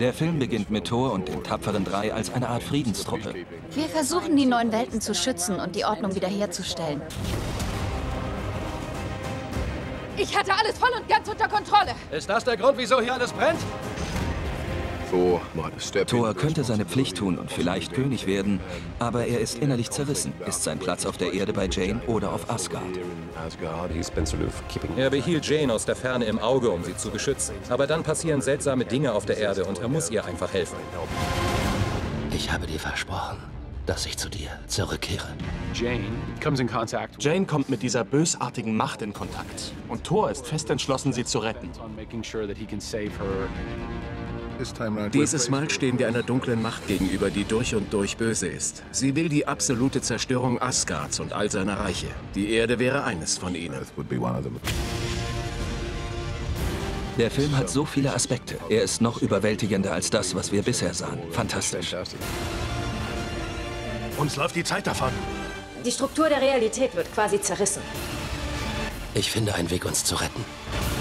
Der Film beginnt mit Thor und den tapferen Drei als eine Art Friedenstruppe. Wir versuchen, die neuen Welten zu schützen und die Ordnung wiederherzustellen. Ich hatte alles voll und ganz unter Kontrolle. Ist das der Grund, wieso hier alles brennt? Thor könnte seine Pflicht tun und vielleicht König werden, aber er ist innerlich zerrissen. Ist sein Platz auf der Erde bei Jane oder auf Asgard? Er behielt Jane aus der Ferne im Auge, um sie zu beschützen. Aber dann passieren seltsame Dinge auf der Erde und er muss ihr einfach helfen. Ich habe dir versprochen, dass ich zu dir zurückkehre. Jane kommt mit dieser bösartigen Macht in Kontakt. Und Thor ist fest entschlossen, sie zu retten. Dieses Mal stehen wir einer dunklen Macht gegenüber, die durch und durch böse ist. Sie will die absolute Zerstörung Asgards und all seiner Reiche. Die Erde wäre eines von ihnen. Der Film hat so viele Aspekte. Er ist noch überwältigender als das, was wir bisher sahen. Fantastisch. Uns läuft die Zeit davon. Die Struktur der Realität wird quasi zerrissen. Ich finde einen Weg, uns zu retten.